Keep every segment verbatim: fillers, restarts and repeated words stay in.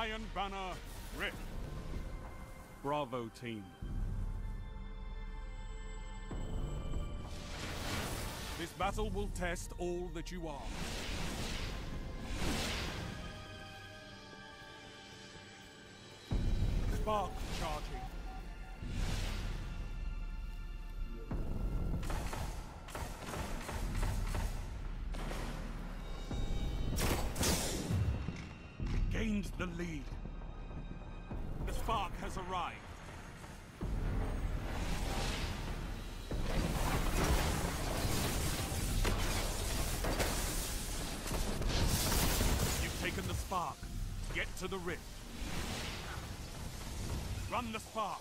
Iron Banner Rift. Bravo, team. This battle will test all that you are. Spark charging. Gained the lead. The spark has arrived. You've taken the spark. Get to the rift. Run the spark.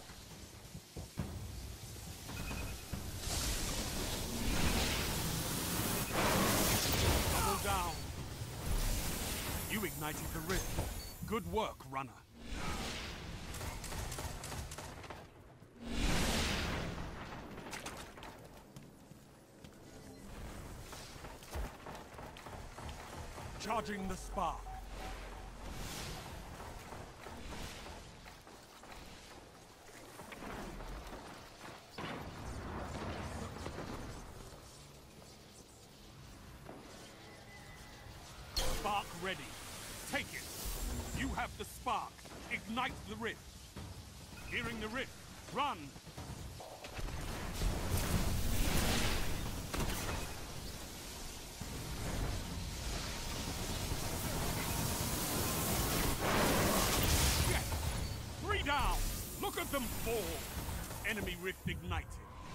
Double down. You ignited the rift. Good work, runner. Charging the spark. Spark ready. Take it. You have the spark. Ignite the rift. Hearing the rift. Run. Yes. Three down. Look at them fall. Enemy rift ignited.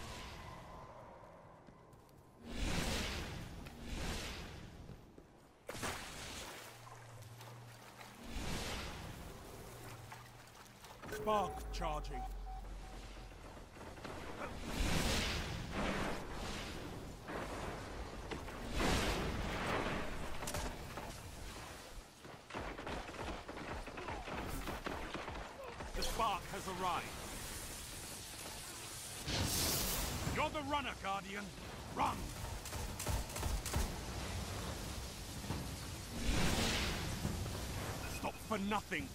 Spark charging. The spark has arrived. You're the runner, Guardian. Run! Stop for nothing.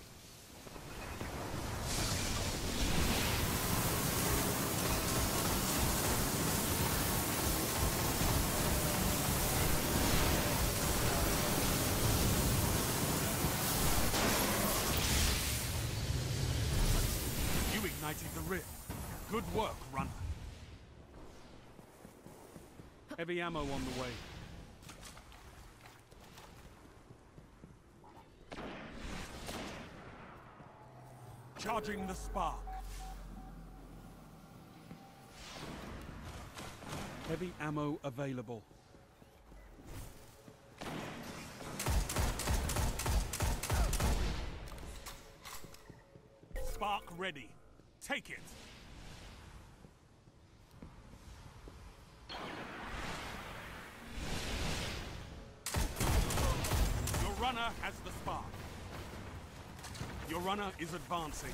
Ignited the rift. Good work, runner. Heavy ammo on the way. Charging the spark. Heavy ammo available. Spark ready. Take it! Your runner has the spark. Your runner is advancing.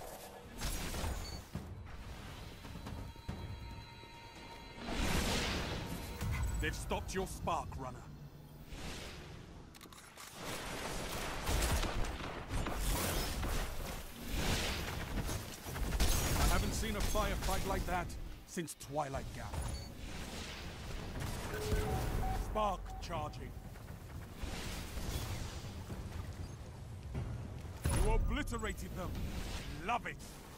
They've stopped your spark, runner. Seen a firefight like that since Twilight Gap. Spark charging. You obliterated them. Love it.